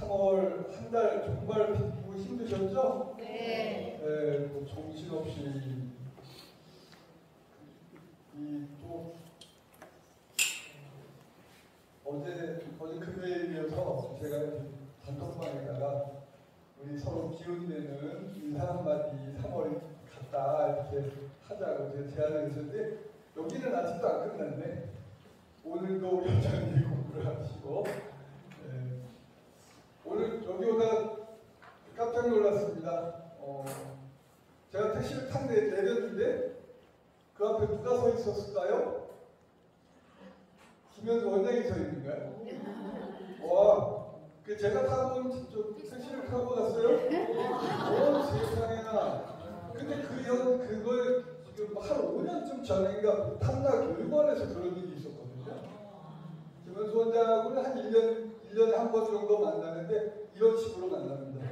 3월 한 달 정말 바쁘고 힘드셨죠? 네. 네, 뭐 정신없이 또 어제 금요일이어서 제가 단톡방에다가 우리 서로 기운내는 인사 한마디 3월 갔다 이렇게 하자고 제가 제안을 했는데 여기는 아직도 안 끝났네. 오늘도 여전히 공부를 하시고 오늘 여기 오다 깜짝 놀랐습니다. 제가 택시를 탁 내렸는데 그 앞에 누가 서 있었을까요? 김현수 원장이 서 있는가요? 와, 그 제가 타고 온 택시를 타고 갔어요? 세상에나. 근데 그걸 지금 한 5년쯤 전인가 탐락 교육원에서 그런 일이 있었거든요. 김현수 원장하고는 한 1년에 한 번 정도 만나는데 이런 식으로 만납니다.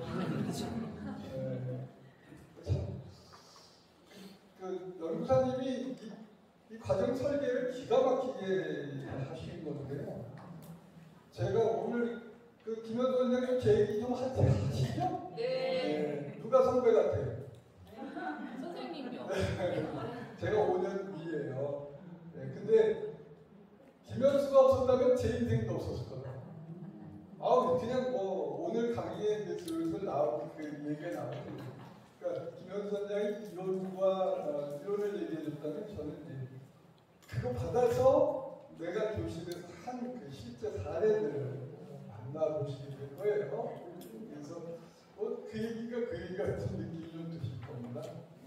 그 연구사님이 이 과정 설계를 기가 막히게 하시는 건데요. 제가 오늘 그 김현수 원장님 제 얘기 좀 하시죠? 네. 누가 선배 같아요? 선생님이요. 제가 5년 위예요. 근데 김현수가 없었다면 제 인생도 없었을 거예요. 그냥 뭐 오늘 강의에 슬슬 나오고 그 얘기가 나오고 그러니까 김현수 원장이 이론을 얘기해줬다면 저는 이제 그거 받아서 내가 교실에서 한 그 실제 사례들을 만나보시게 될 거예요. 그래서 그 얘기 같은 느낌이 좀 드실 겁니다.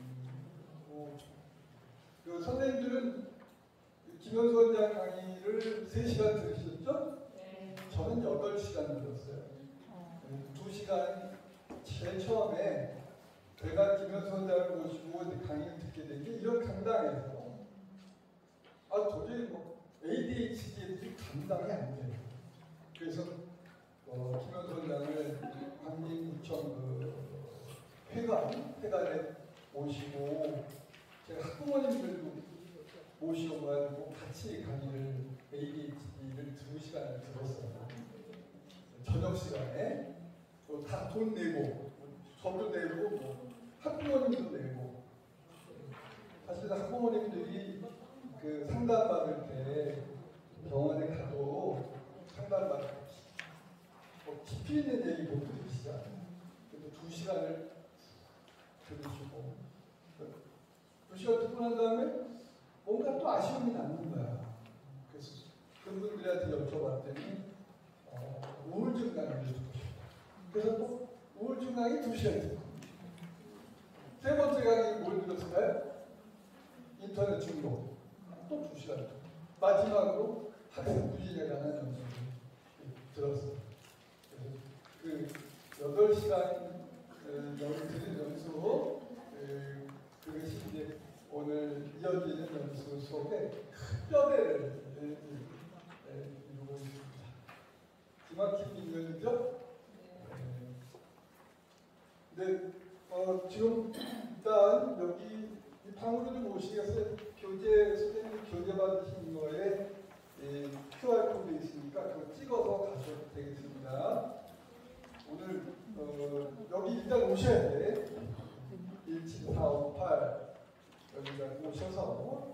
그 선생님들은 김현수 원장 강의를 3시간 들으셨죠? 네. 저는 8시간 들었어요. 2시간 제일 처음에 제가 김현수 원장을 모시고 강의를 듣게 된 게 이런 강당에서 도저히 뭐 ADHD들이 감당이 안 돼요. 그래서 김현수 원장을 광림구청 회관에 모시고 제가 학부모님들도 모시고가지고 같이 강의를 ADHD를 2시간을 들었어요. 저녁 시간에 다 돈 내고 저도 내고 뭐 학부모님도 내고 사실 학부모님들이 그 상담 받을 때 병원에 가도 상담 받을 때 깊이 있는 얘기 못 들으시잖아요. 그래서 2시간을 들으시고 2시간 듣고 난 다음에 뭔가 또 아쉬움이 남는 거야. 그래서 그분들한테 여쭤봤더니 우울증 강의를 듣고 싶다. 그래서 또 우울증 강의 2시간 듣고 세 번째 강의 뭘 들었을까요? 인터넷 중독 또 2시간 듣고 마지막으로 학생 부진에 관한 연수를 들었어요. 그래서 그 8시간 들은 연수 그것이 이제 오늘 이어지는 연수 속에 큰 뼈대를 이루고 있습니다. 기막힌 인연이죠? 네, 지금 일단 여기 이 방으로 좀 오시겠어요? 선생님 교재 받으신 거에 QR코드 있으니까 그거 찍어서 가셔도 되겠습니다. 오늘 여기 일단 오셔야 돼. 17458 여기가 오셔서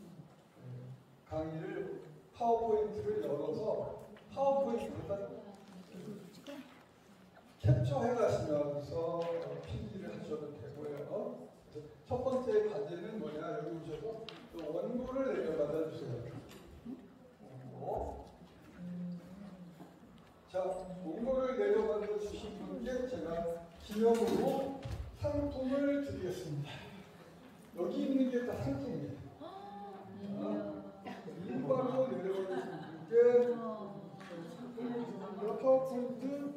강의를 파워포인트를 열어서 파워포인트에다 캡처해 가시면서 PP를 하셔도 되고요. 첫 번째 과제는 뭐냐, 여기 오셔서 원고를 내려받아 주세요. 원고. 자, 원고를 내려받아 주신 분께 제가 기념으로 상품을 드리겠습니다. 여기 있는 게 다 상품이에요. 일바로 내려받으신 분께 파워포인트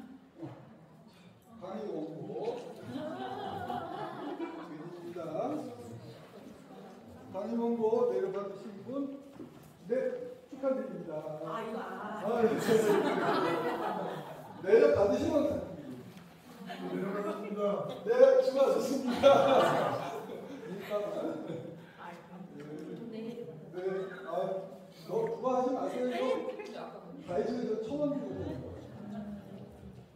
강의 원고 드립니다. 강의 원고 내려받으신 분, 네, 축하드립니다. 내려받으시면 됩니다. 내려받았습니다. 네, 수고하셨습니다. 너 그거 하지 마세요. 다이소에서 1,000원 주고 되는 거예요.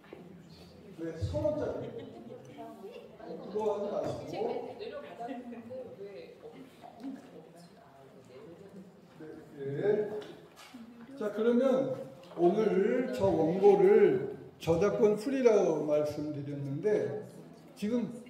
네, 1,000원짜리. 그거 하지 마시고. 내려받았는데 왜 네. 자, 그러면 오늘 저 원고를 저작권 프리라고 말씀드렸는데 지금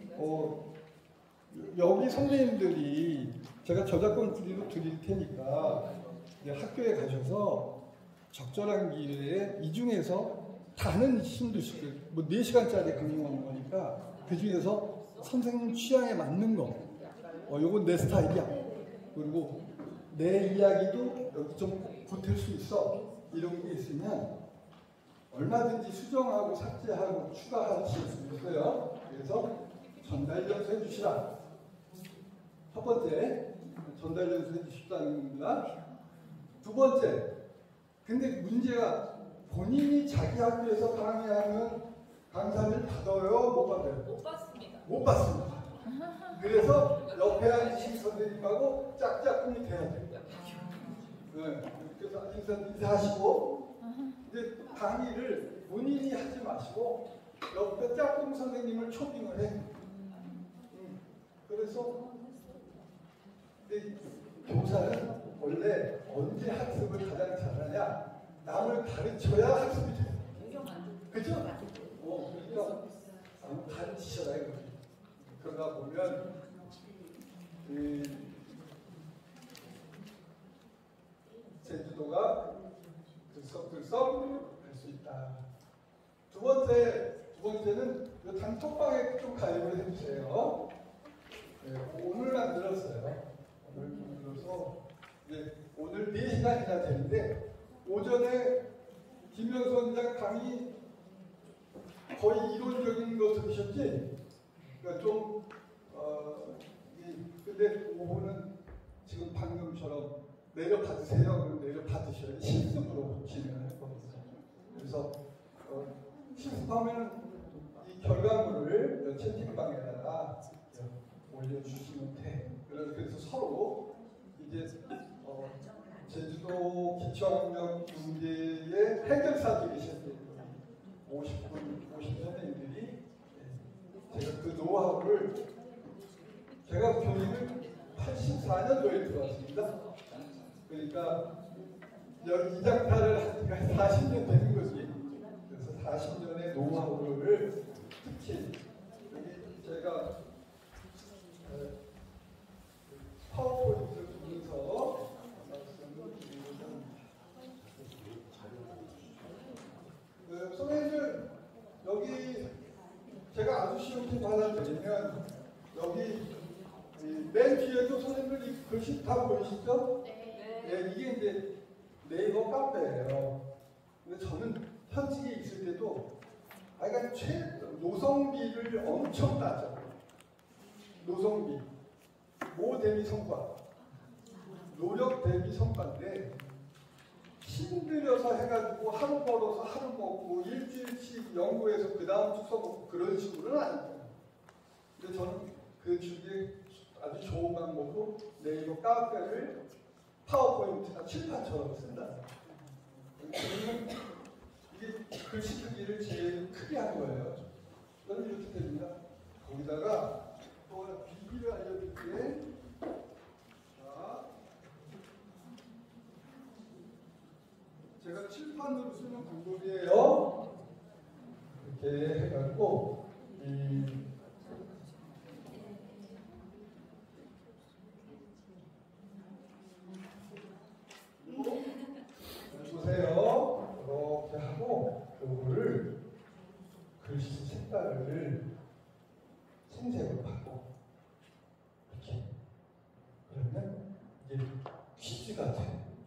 여기 선생님들이 제가 저작권 프리로 드릴 테니까 이제 학교에 가셔서 적절한 기회에 이 중에서 다는 힘드실 뭐 4시간짜리 강의하는 거니까 그 중에서 선생님 취향에 맞는 거 요건 내 스타일이야. 그리고 내 이야기도 여기 좀 보탤 수 있어. 이런 게 있으면 얼마든지 수정하고 삭제하고 추가하실 수 있어요. 그래서 전달 연수 해주시라. 첫 번째, 전달 연수 해주시다는 겁니다. 두 번째, 근데 문제가 본인이 자기 학교에서 강의하는 강사를 받아요? 못 받아요? 못 받습니다. 못 받습니다. 그래서 옆에 앉으신 선생님하고 짝짝꿍이 돼야 돼요. 네, 그래서 인사하시고 이제 강의를 본인이 하지 마시고 옆에 짝꿍 선생님을 초빙을 해. 그래서 교사는 원래 언제 학습을 가장 잘하냐? 남을 가르쳐야 학습이 돼요. 그죠? 그러니까 남을 가르치셔라 이거지. 그러다 보면 제주도가 들썩들썩 할 수 있다. 두 번째는 이 단톡방에 좀 가입을 해주세요. 네, 오늘 만들었어요. 오늘 만들어서 이제 오늘 4시간이나 되는데 오전에 김명수 원장 강의 거의 이론적인 거 들으셨지? 그러니까 좀 근데 오후는 지금 방금처럼 내려받으세요. 그럼 내려받으셔야 실습으로 진행할 겁니다. 그래서 실습하면 이 결과물을 채팅방에다가 올려주시면 돼. 그래서 서로 이제 제주도 기초학력 문제의 해결사들이 계셨대요. 50 선생님들이 제가 그 노하우를 제가 교육을 84년도에 들어왔습니다. 그러니까 여기 이장타를 한 지가 40년 되는 거지. 그래서 40년의 노하우를 특히 여기 제가 파워포인트를 보면서 말씀을 드리고자 선생님들 여기 제가 아주 쉬운 팁 하나 드리면 여기 맨 뒤에도 선생님들 이 글씨 다 보이시죠? 네, 이게 이제 네이버 카페예요. 근데 저는 현직에 있을 때도 그러니까 노성비를 엄청 따져. 노성비, 모 대비 성과, 노력 대비 성과인데 힘들어서 해가지고 하루 벌어서 하루 먹고 일주일씩 연구해서 그 다음 주 써먹고 그런 식으로는 아니에요. 근데 저는 그 주기에 아주 좋은 방법으로 네이버 카페를 파워포인트나 칠판처럼 쓴다. 그러면 이게 글씨 크기를 제일 크게 한 거예요. 저는 이렇게 됩니다. 거기다가 또 하나 비기를 알려드릴게. 자, 제가 칠판으로 쓰는 방법이에요. 이렇게 해가지고 보세요. 이렇게 하고 요거를 글씨 색깔을 흰색으로 바꿔. 이렇게. 그러면 이게 퀴즈 같아.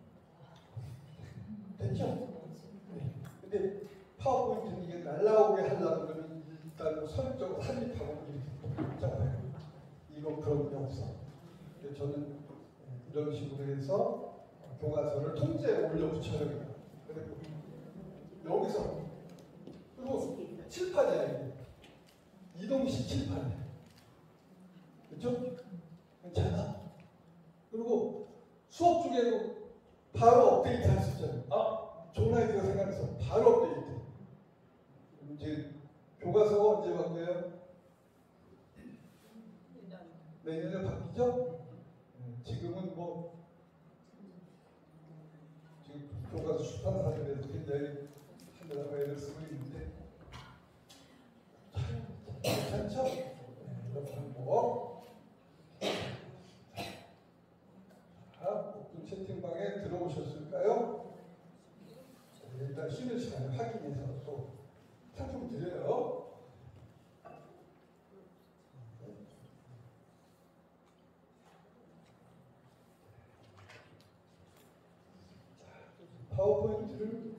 됐죠? 네. 근데 파워포인트는 이게 날라오게 하려고 그러면 일단 뭐 설정 삽입하고 이렇게 복잡해요. 이거 그런 게 없어. 근데 저는 이런 식으로 해서 교과서를 통째로 올려붙여요. 그리고 여기서 그리고 칠판이야 이게. 이동식 칠판이야. 그렇죠? 괜찮아. 그리고 수업 중에도 바로 업데이트 할 수 있잖아요. 좋은 아이디어가 생각해서 바로 업데이트. 이제 교과서가 언제 바뀌어요? 내년에 바뀌죠? 지금은 뭐 지금 교과서 출판사들에서 굉장히 한달에 애를 쓰고 있는데 괜찮죠? 여러분 뭐 오픈 채팅방에 들어오셨을까요? 일단 쉬는 시간에 확인해서 또 상품 드려요. 파워포인트를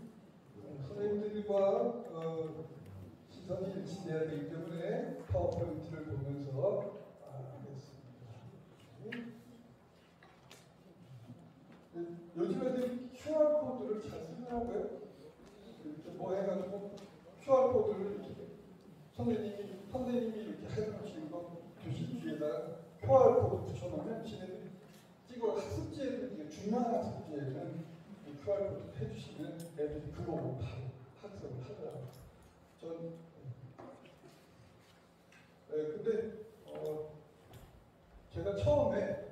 선생님들과 시선이 일치돼야 되기 때문에 파워포인트를 보면서 하겠습니다. 요즘 애들이 QR코드를 잘 쓰더라고요. 이렇게 뭐 해가지고 QR코드를 이렇게 선생님이 이렇게 해놓으신 거 교실 뒤에다가 QR코드 붙여놓으면 지네들이 찍어 학습지에는 중요한 학습지에는 QR코드 해주시면 애들이 그거 보고 바로 학습을 하더라고요. 근데 제가 처음에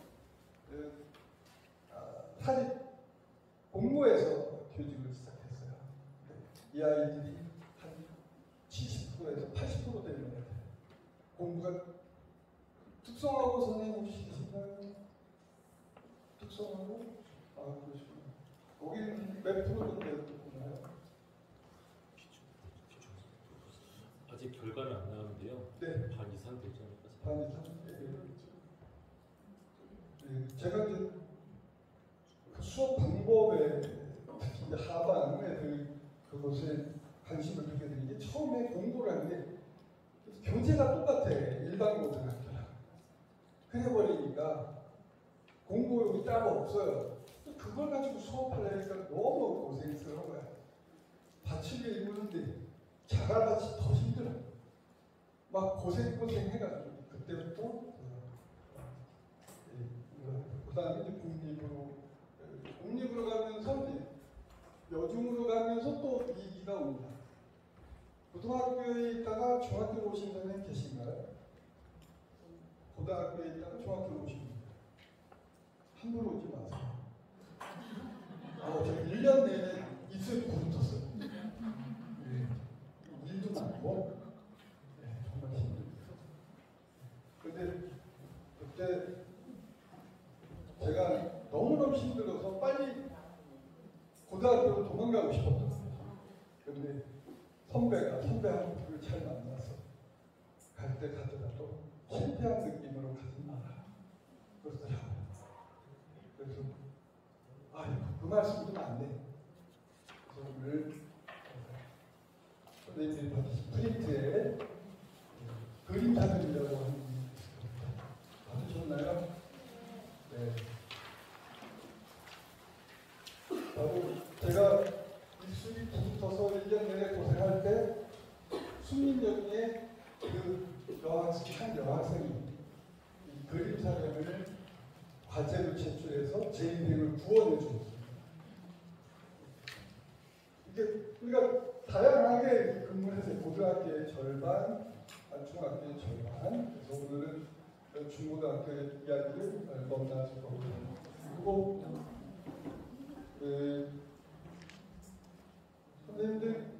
사립 공모에서 교직을 시작했어요. 이 아이들이 한 70%에서 80% 되는 것 같아요. 공부가 특성하고 선생님 혹시 계신가요? 특성하고? 그러시구나. 거기는 몇 프로 정도 되나요? 아직 결과는 안 나오는데요. 네. 반 이상 되지 않을까? 반 이상? 네. 제가 이제 그 수업 방법에 특히 이제 하반 애들 그것에 관심을 두게 된 게 처음에 공부를 하는데 교재가 똑같아. 일반 고등학교랑. 그래버리니까 공부욕이 따로 없어요. 그걸 가지고 수업하려니까 너무 고생스러운 거야. 받치게 읽는데 자갈 받치 더 힘들어. 막 고생해가지고 그때부터 그 다음에 이제 공립으로 가면서 이제 여중으로 가면서 또 위기가 옵니다. 고등학교에 있다가 중학교로 오신 선생님 계신가요? 고등학교에 있다가 중학교로 오신 분 함부로 오지 마세요. 제가 1년 내내 입술이 굴렀어요. 일도 많고 정말 힘들어요. 근데 그때 제가 너무너무 힘들어서 빨리 고등학교로 도망가고 싶었거든요. 근데 선배하고 잘 만나서 갈 때 가더라도 실패한 느낌으로 가지 마라 그러더라고요. 그래서 그 말씀도 맞네. 그래서 오늘 선생님들이 받으신 프린트에 그림 사전이라고 하는 게 받으셨나요? 네. 바로 제가 입술이 붙어서 1년 내내 고생할 때 수민여중에 한 여학생이 이 그림 사전을 과제로 제출해서 제 인생을 구원해 주었습니다. 이게 우리가 다양하게 근무를 해서 고등학교의 절반, 중학교의 절반, 그래서 오늘은 중고등학교 이야기를 넘나질 거고, 그리고 선생님들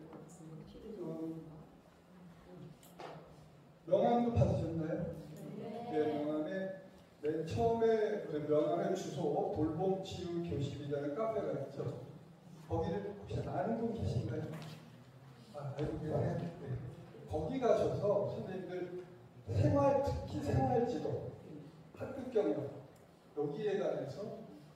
명함도 받으셨나요? 네, 명함에 맨 처음에 명함의 주소 돌봄치유교실이라는 카페가 있죠. 거기를 혹시 아는 분 계신가요? 알고 계세요? 네. 거기 가셔서 선생님들 특히 생활지도, 학급 경력 여기에 관해서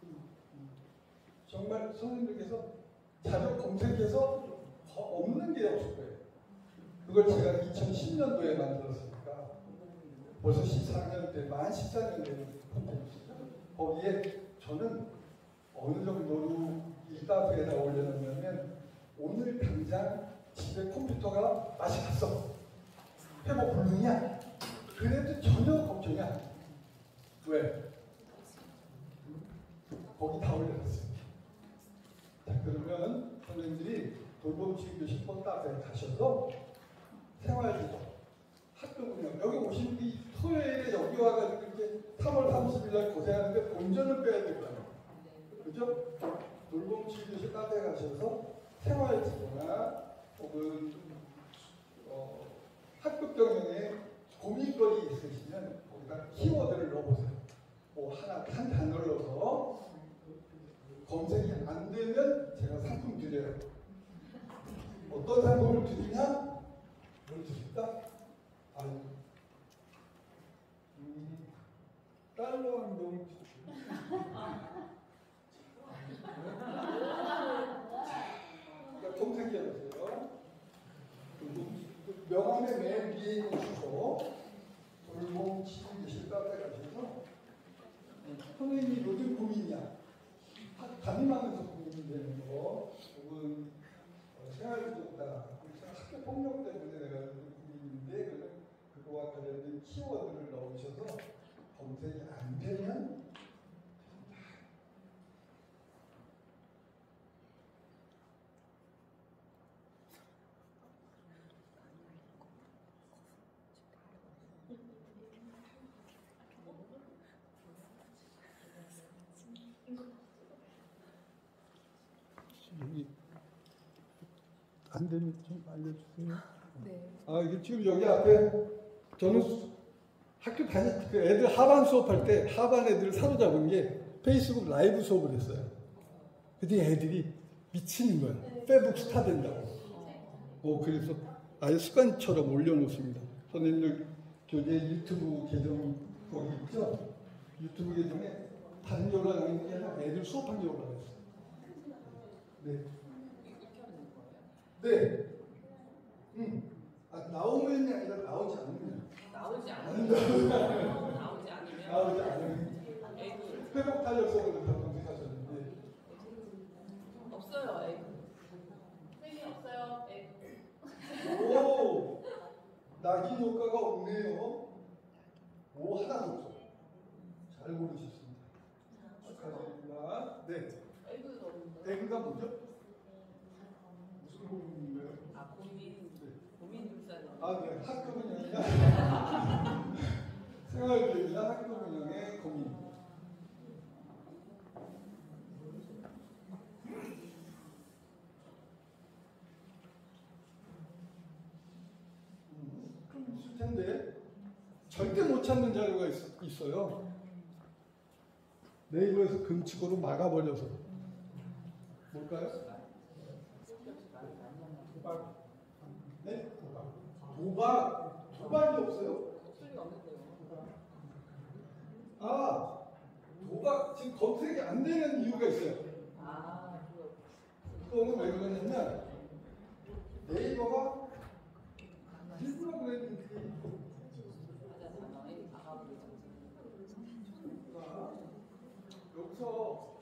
정말 선생님들께서 자료 검색해서 없는 게 없을 거예요. 그걸 제가 2010년도에 만들었으니까 벌써 14년 때, 만 14년 된 콘텐츠죠. 거기에 저는 어느 정도로 일다부에다 올려놓으면 오늘 당장 집에 컴퓨터가 맛이 갔어. 회복 불능이야. 그래도 전혀 걱정이 안 돼. 왜? 거기 다 올려놨어요. 자, 그러면 선생님들이 돌봄치유교실 폰탑에 가셔서 생활지도, 학교 운영. 여기 오신 분이 토요일에 여기 와가지고 이렇게 3월 30일 날 고생하는데 본전을 빼야 되잖아요. 그죠? 돌봄치료실 카페 가셔서 생활지도나 혹은 학급 경영에 고민거리 있으시면 거기다 키워드를 넣어보세요. 뭐 하나 한 단어를 넣어서 검색이 안 되면 제가 상품 드려요. 어떤 상품을 드리냐? 뭘 드릴까? 아니, 달러 운동 검색해보세요. 명함의 맨 위에 있는 주소 돌봄치료실 카페 가셔서 선생님이 요즘 고민이야. 담임하면서 고민이 되는 거 혹은 생활부족다 학교 폭력 때문에 내가 고민인데 그거와 관련된 키워드를 넣으셔서 검색이 안 되면 안 되면 좀 알려주세요. 네. 아, 이게 지금 여기 앞에 저는 학교 그 애들 하반 수업할 때 하반 애들을 사로잡은 게 페이스북 라이브 수업을 했어요. 그때 애들이 미치는 거야. 페북 스타 된다고. 그래서 아예 습관처럼 올려놓습니다. 선생님들 교재 유튜브 계정 거기 있죠? 유튜브 계정에 다른 게 올라가는 게 아니라 애들 수업한 게 올라가 있어요. 네. 네. 나오면이 아니라 나오지 않으면. 나오지 않으면. 나오지 않으면. 나오지 않으면. 회복 탄력성을 다 검색하셨는데. 없어요, 에이. 선생님 없어요, 에이. 오! 낙인 효과가 없네요. 오, 하나도 없어. 잘 고르셨습니다. 축하드립니다. 네. 에이그도 없는데. 에그가 뭐죠? 무슨 고민인가요? 아, 고민 불사는. 아, 네. 학교 운영이나 생활비나 학교 운영의 고민. 좀 있을 텐데 절대 못 찾는 자료가 있어요. 네이버에서 금칙으로 막아버려서. 뭘까요? 도박. 네? 도박이 없어요? 소리가 없는데요. 아, 도박 지금 검색이 안 되는 이유가 있어요. 아, 그거. 그거는 왜 그러냐면 네이버가 일부러 그랬는지 여기서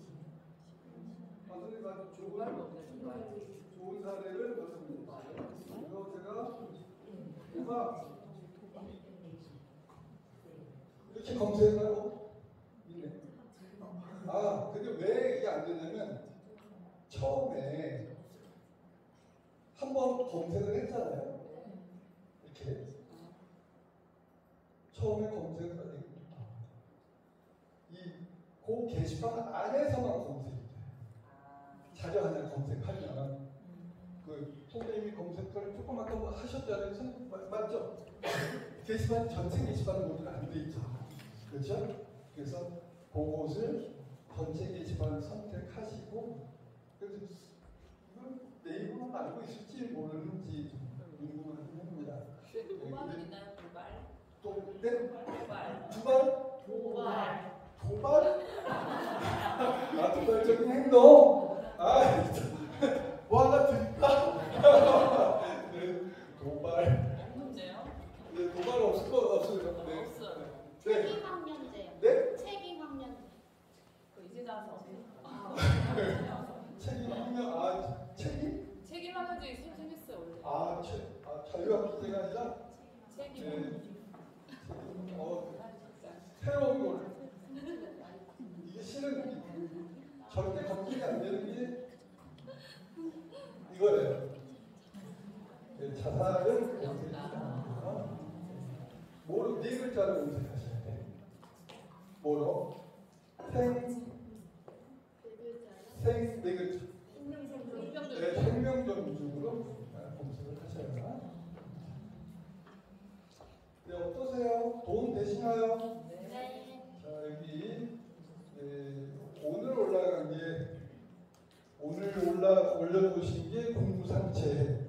선생님 아주 좋은 사례를 말씀드렸어요. 그래서 제가 이렇게 검색하고 있네. 아, 근데 왜 이게 안 되냐면 처음에 한번 검색을 했잖아요. 이렇게 처음에 검색을 하니까 그 게시판 안에서만 검색이 돼요. 자료 하나 검색하면 그 선생님이 검색을 조금 아까 뭐 하셨잖아요. 맞죠? 게시판 전체 게시판은 모두 안 돼 있죠. 그렇죠? 그래서 그것을 전체 게시판을 선택하시고 그래서 이건 네이버만 알고 있을지 모르는지 좀 궁금하긴 합니다. 도발은 있나요? 도발? 도발? 아, 도발적인 행동? 아, 뭐 하나 드릴까? 네, 도발. 문제요? 네, 도발 없어요. 네. 없어요. 네. 책임학년제요. 네? 책임학년. 그 이제 나서. 책임? 책임? 책임 학년제 생겼어요, 원래. 자유학 기재가 아니라? 책임. 네. 새로운 걸. 이게 실은 절대 검증이 안 되는 게 이거예요. 네, 자살은 뭐로 네 글자로 검색하셔야 돼. 뭐로? 생 네 글자. 네, 생명정중으로 검색을 하셔야. 네, 어떠세요? 도움 되시나요? 자, 여기 오늘 올라간 게 올려놓으신 게 공무상체.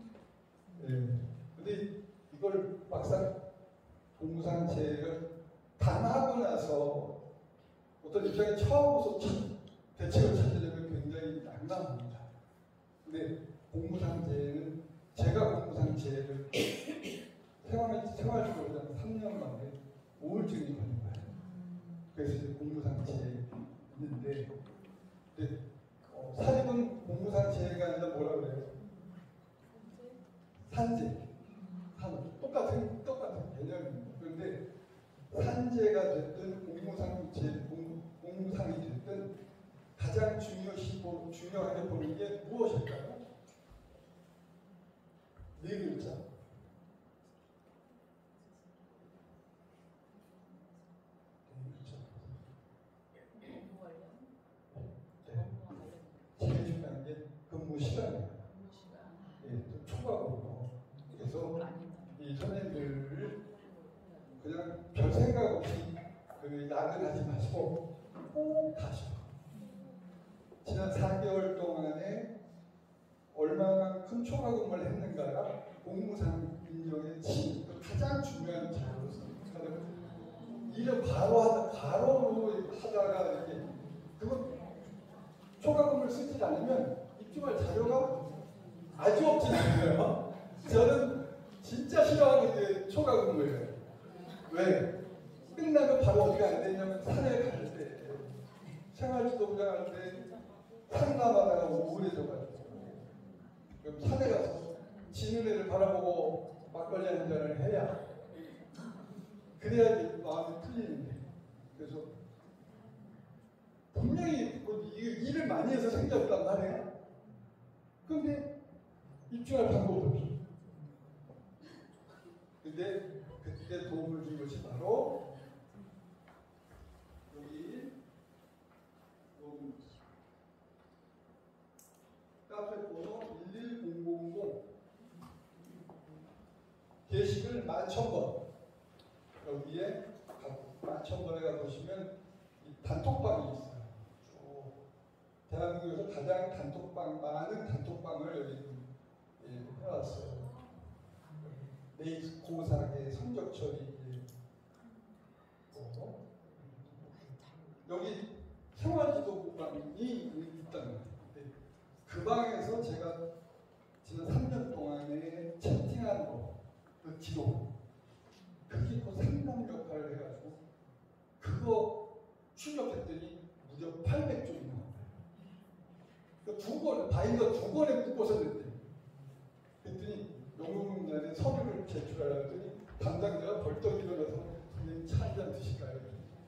근데 이걸 막상 공무상체를 당하고 나서 어떤 입장에 처음으로서 대책을 찾으려면 굉장히 난감합니다. 근데 공무상체는 제가 공무상체를 생활적으로 그냥 3년 만에 우울증이 걸린 거예요. 그래서 이제 공무상체에 있는데 사립은 공무상체가 아니라 뭐라 그래요? 산재. 똑같은 개념입니다. 그런데 산재가 됐든 공무상이 됐든 가장 중요하게 보는 게 무엇일까요? 네 글자. 제일 중요한 게 근무 시간이에요. 또 초과근무. 그래서 이 선생님들을 그냥 별 생각 없이 야근하지 마시고 꼭 가셔. 지난 4개월 동안에 얼마나 큰 초과근무를 했는가가 공무상 인정의 가장 중요한 자료로 생각하거든요. 일을 바로로 하다가 이렇게 그거 초과금을 쓰지 않으면 입증할 자료가 아주 없진 않아요. 저는 진짜 싫어하는 게 초과금이에요. 왜? 끝나면 바로 어디가 안 되냐면 산에 갈 때, 생활지도부장 할 때 상담하다가 우울해져가지고 그럼 산에 가서 지는 애를 바라보고 막걸리 한 잔을 해야 그래야지 마음이 풀리는데. 그래서 분명히 일을 많이 해서 생겼단 말이에요. 그런데 입증할 방법이 없어요. 근데 그때 도움을 준 것이 바로 여기 카페 번호 11000 게시글 11,000번 여기에 11,000번에 가보시면 이 단톡방이 있어요. 대한민국에서 가장 많은 단톡방을 여기 해놨어요. 내일 고사계 성적 처리 여기 생활지도부방이 있다는 거예요. 그 방에서 제가 지난 3년 동안에 채팅한 그 기록 그게 그 상담 역할을 해가지고 그거 출력했더니 무려 800쪽이 나와요. 바인더 2권에 묶어서 냈대요. 그랬더니 용역문단에 서류를 제출하려더니 담당자가 벌떡 일어나서 선생님 차 한잔 드실까요?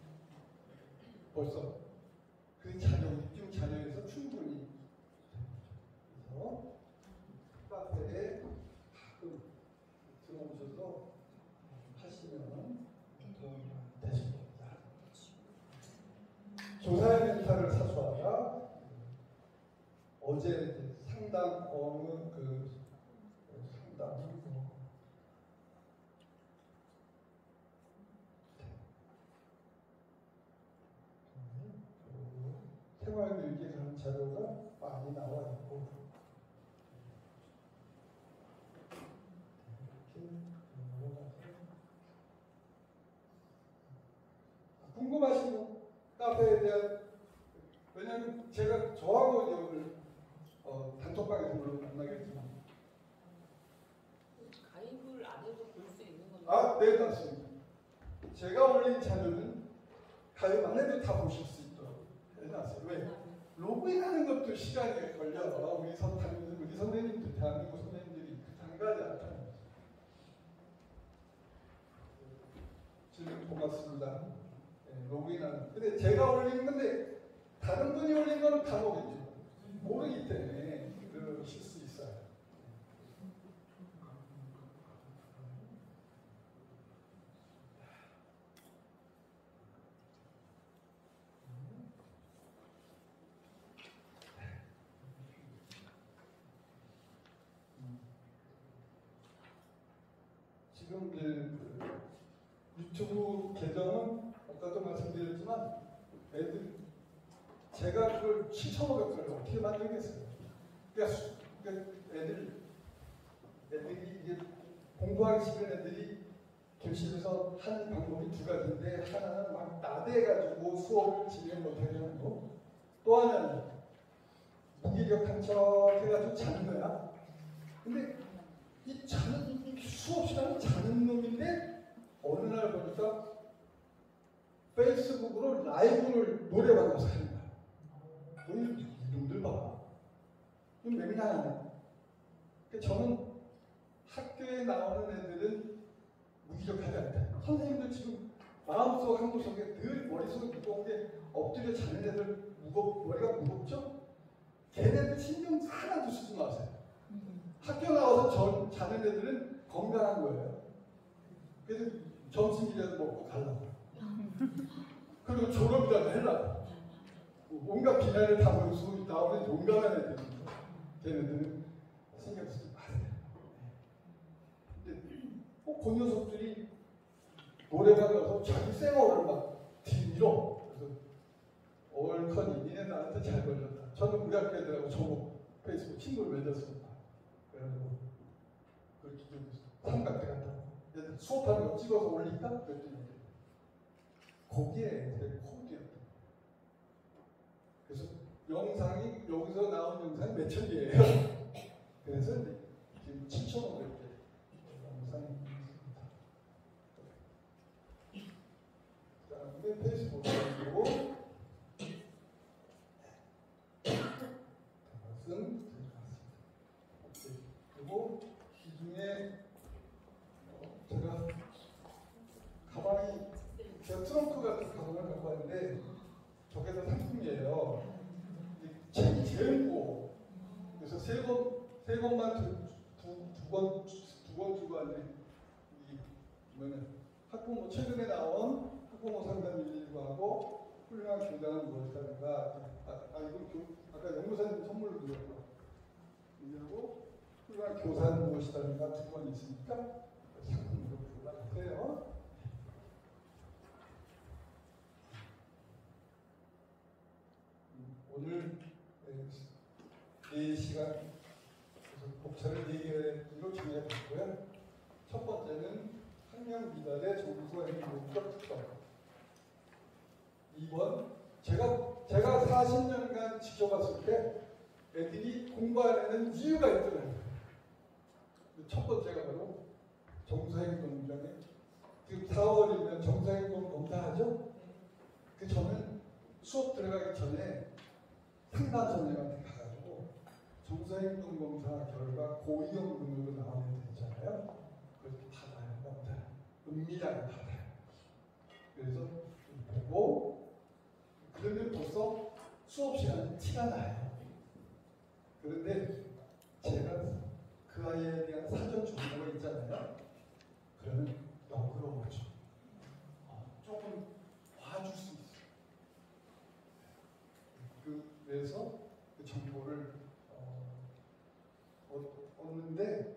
벌써 그 입증 자료에서 충분히 그래서 카페에 가끔 들어오셔서 하시면 도움이 되실 겁니다. 조사의 멘탈을 사수하다. 어제 상담 상담은 생활일기에 관한 자료가 많이 나와 있고 궁금하신 거 카페에 대한 왜냐하면 제가 저하고 오늘 단톡방에서 물론 만나겠지만 가입을 안 해도 볼 수 있는 건가요? 아, 네, 맞습니다. 제가 올린 자료는 가입 안 해도 다 보실 수 있도록 해놨어요. 왜? 로그인하는 것도 시간이 걸려서 우리 선생님들, 대한민국 선생님들이 당가지 않다는 거죠. 질문 고맙습니다. 네, 로그인하는. 근데 제가 올린 건데 다른 분이 올린 거는 간혹이죠. 모르기 때문에 그러실 수 있어요. 지금 이제 그 유튜브 계정은 아까도 말씀드렸지만 애들 제가 그걸 7,500원을 어떻게 만들겠어요? 그러니까 애들이 이게 공부하기 싫은 애들이 교실에서 하는 방법이 두 가지인데 하나는 막 나대가지고 수업을 진행 못하게 하는 거, 또 하나는 무기력한 척 해가지고 자는 거야. 근데 이 수업 시간에 자는 놈인데 어느 날 보니까 페이스북으로 라이브를 노래방에서 하는 거야. 이놈들 봐. 좀 맹랑하네. 저는 학교에 나오는 애들은 무기력하지 않다. 선생님들 지금 마음속 한구석에 늘 머릿속에 무거운 게 엎드려 자는 애들 머리가 무겁죠? 걔네들 신경 하나도 쓰지 마세요. 학교 나와서 자는 애들은 건강한 거예요. 그래서 점심이라도 먹고 가려고. 그리고 졸업이라도 하려고. 온갖 비난을 다 벌수 나오는 용감한 애들입니다. 걔네들은 신경 쓰지 마세요. 근데 그 녀석들이 노래방 가서 자기 쌩얼을 막 뒤밀어. 그래서 얼커니 니네 나한테 잘 걸렸다. 저는 우리 학교 애들하고 저거 페이스북 친구를 맺었습니다. 그래가지고 그렇게 삼각대 같다고 얘들 수업하는 거 찍어서 올릴까? 그랬더니 거기에 애들의 코드였다. 그래서 영상이 여기서 나온 영상이 몇 천 개예요. 그래서 지금 7,500개 영상이 있습니다. 그 다음에 페이스북으로 말씀 그리고 이 중에 제가 가방이 제가 트렁크 같은 가방을 갖고 왔는데 저게 다 상품이에요. 이 책이 제일 무거워. 그래서 세 번만 두 번 주고 왔는데 이 뭐냐 학부모 최근에 나온 학부모 상담 119하고 훌륭한 교장은 무엇이라든가 이거 아까 연구사님 선물로 드렸고 이하고 훌륭한 교사는 무엇이라든가 두 번 있으니까 상품으로 골라주세요. 오늘 4시간 목차를 4개로 정해봤고요. 첫 번째는 학령 미달의 정서 행동적 특성. 2번 제가 40년간 지켜봤을 때 애들이 공부하려는 이유가 있더라고요. 첫 번째가 바로 정서행동이라는 지금 4월이면 정서행동 검사하죠? 저는 수업 들어가기 전에 상담 선생님한테 가가지고 정서행동 검사 결과 고위험 등급으로 나오는 애들 있잖아요. 그렇게 받아요. 검사를. 은밀하게 받아요. 그래서 보고 그러면 벌써 수업 시간에 티가 나요. 그런데 제가 그 아이에 대한 사전 정보가 있잖아요. 그러면 너그러워져. 조금 봐줄 수 있어요. 그래서 그 정보를 얻는데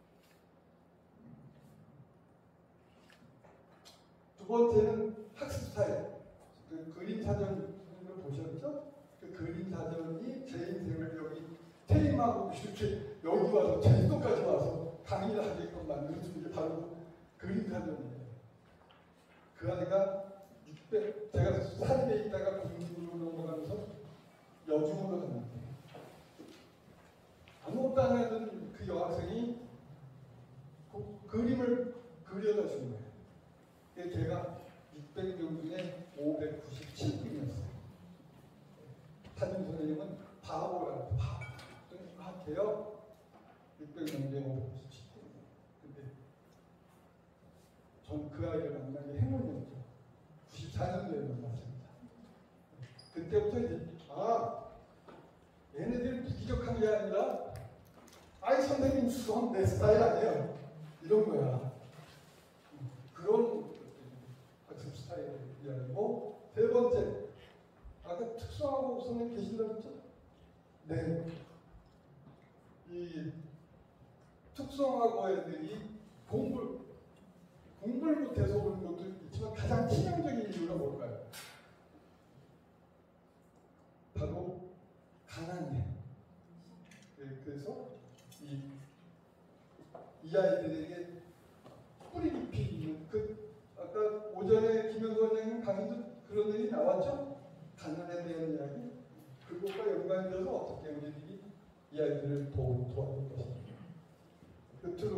두 번째는 학습 스타일. 그 그림 사전을 보셨죠? 그 그림 사전이 제 인생을 여기 퇴임하고 이렇게 여기 와서 제주도까지 와서 강의를 하게끔 만들어준 게 바로 그림 사전이에요. 그 아이가 600, 제가 사립에 있다가 국립으로 넘어가면서 여중으로 갔는데 아무것도 안 하던 그 여학생이 그 그림을 그려다 준 거예요. 그래서 제가 600명 중에 597등이었어요. 담임 선생님은 바보라고 바보. 걔요 600명 중에 597등. 근데 전 그 아이를 만나기 행운이었죠. 94년도에 만났습니다. 그때부터 이제 얘네들 무기력한 게 아니라 아이 선생님 수업 내 스타일 아니에요. 이런 거야. 그런 학습 스타일이 아니고 세 번째 아까 특수학업 선생님 계신다고 했죠? 네. 이 특수학업 애들이 공부를 공부를 못해서 오는 것도 있지만 가장 치명적인 이유가 뭘까요? 바로 가난이에요. 그래서 이 아이들에게 뿌리 깊이 있는 아까 오전에 김영수 원장님 강의도 그런 얘기 나왔죠? 가난에 대한 이야기. 그것과 연관되어서 어떻게 우리들이 이 아이들을 도와줄 것인가. 끝으로